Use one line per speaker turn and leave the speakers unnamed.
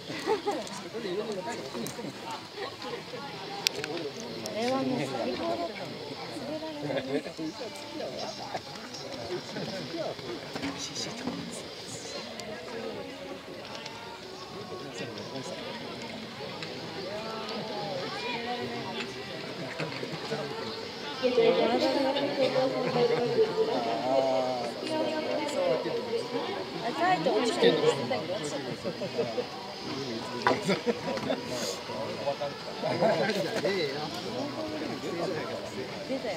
れはもう最高だった。滑られない。タイト落ちてるんだけど落ちちゃった。出たよ。